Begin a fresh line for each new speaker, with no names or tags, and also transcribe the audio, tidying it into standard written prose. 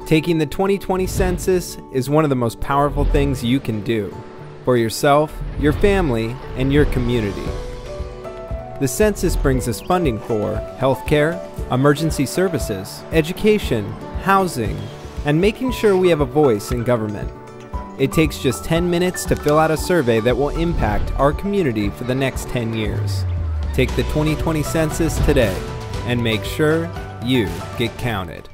Taking the 2020 census is one of the most powerful things you can do for yourself, your family, and your community. The census brings us funding for healthcare, emergency services, education, housing, and making sure we have a voice in government. It takes just 10 minutes to fill out a survey that will impact our community for the next 10 years. Take the 2020 census today and make sure you get counted.